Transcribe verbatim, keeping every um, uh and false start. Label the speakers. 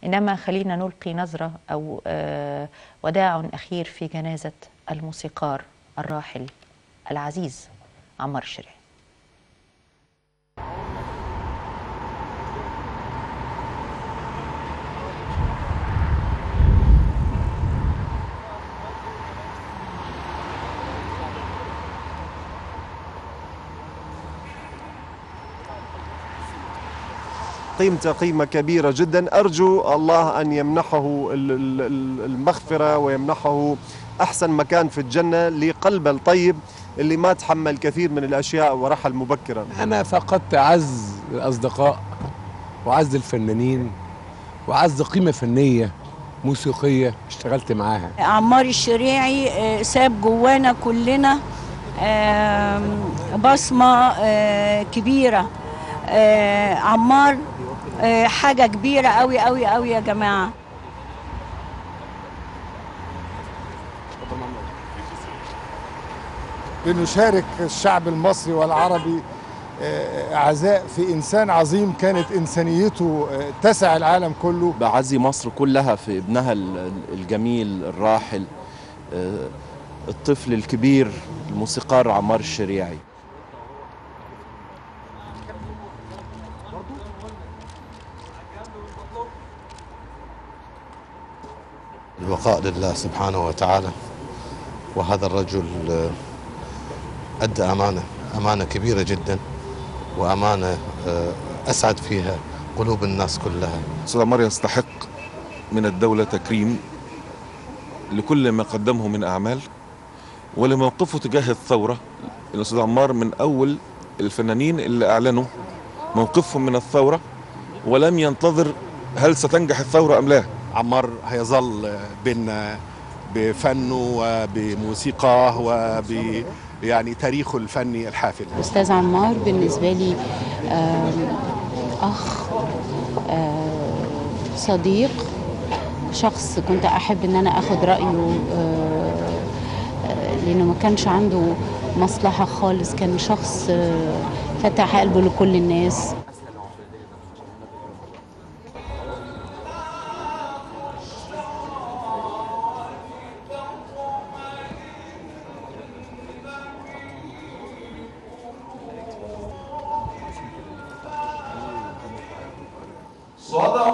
Speaker 1: إنما خلينا نلقي نظرة أو وداع أخير في جنازة الموسيقار الراحل العزيز عمار الشريعي.
Speaker 2: قيمته قيمة كبيرة جدا، أرجو الله أن يمنحه المغفرة ويمنحه أحسن مكان في الجنة لقلبه الطيب اللي ما تحمل كثير من الأشياء ورحل مبكرا.
Speaker 3: أنا فقدت أعز الأصدقاء وأعز الفنانين وأعز قيمة فنية موسيقية اشتغلت معاها.
Speaker 4: عمار الشريعي ساب جوانا كلنا بصمة كبيرة. عمار حاجة كبيرة قوي قوي قوي يا جماعة.
Speaker 5: بنشارك الشعب المصري والعربي عزاء في إنسان عظيم كانت إنسانيته تسع العالم كله.
Speaker 6: بعزي مصر كلها في ابنها الجميل الراحل الطفل الكبير الموسيقار عمار الشريعي.
Speaker 7: البقاء لله سبحانه وتعالى، وهذا الرجل أدى أمانة أمانة كبيرة جدا، وأمانة أسعد فيها قلوب الناس كلها.
Speaker 8: أستاذ عمار يستحق من الدولة تكريم لكل ما قدمه من أعمال ولموقفه تجاه الثورة. الأستاذ عمار من أول الفنانين اللي أعلنوا موقفهم من الثورة ولم ينتظر هل ستنجح الثورة أم لا.
Speaker 9: عمار هيظل بيننا بفنه وبموسيقاه وب يعني تاريخه الفني الحافل.
Speaker 10: أستاذ عمار بالنسبة لي أخ، صديق، شخص كنت أحب أن أنا أخذ رأيه لأنه ما كانش عنده مصلحة خالص، كان شخص فتح قلبه لكل الناس.
Speaker 11: صدق